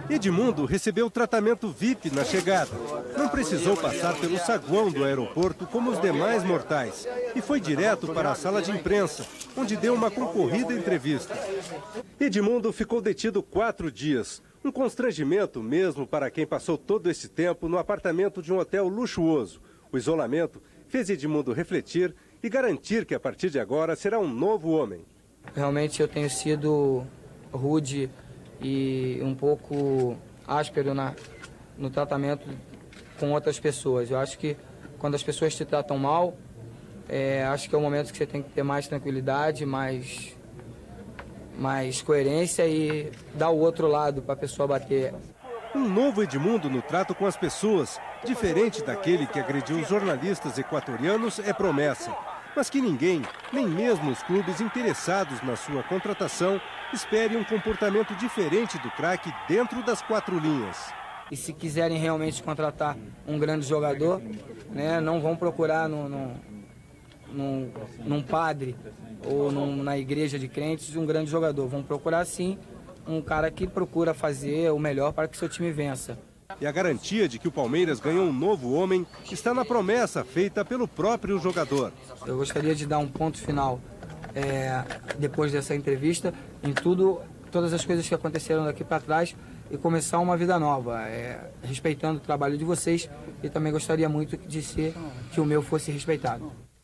Edmundo recebeu tratamento VIP na chegada. Não precisou passar pelo saguão do aeroporto como os demais mortais e foi direto para a sala de imprensa, onde deu uma concorrida entrevista. Edmundo ficou detido 4 dias. Um constrangimento mesmo para quem passou todo esse tempo no apartamento de um hotel luxuoso. O isolamento fez Edmundo refletir e garantir que a partir de agora será um novo homem. Realmente eu tenho sido rude e um pouco áspero no tratamento com outras pessoas. Eu acho que quando as pessoas te tratam mal, acho que é o momento que você tem que ter mais tranquilidade, mais coerência e dar o outro lado para a pessoa bater. Um novo Edmundo no trato com as pessoas, diferente daquele que agrediu os jornalistas equatorianos, é promessa. Mas que ninguém, nem mesmo os clubes interessados na sua contratação, espere um comportamento diferente do craque dentro das 4 linhas. E se quiserem realmente contratar um grande jogador, né, não vão procurar num padre ou na igreja de crentes um grande jogador. Vão procurar, sim, um cara que procura fazer o melhor para que seu time vença. E a garantia de que o Palmeiras ganhou um novo homem está na promessa feita pelo próprio jogador. Eu gostaria de dar um ponto final, depois dessa entrevista, em todas as coisas que aconteceram daqui para trás e começar uma vida nova, respeitando o trabalho de vocês e também gostaria muito de que o meu fosse respeitado.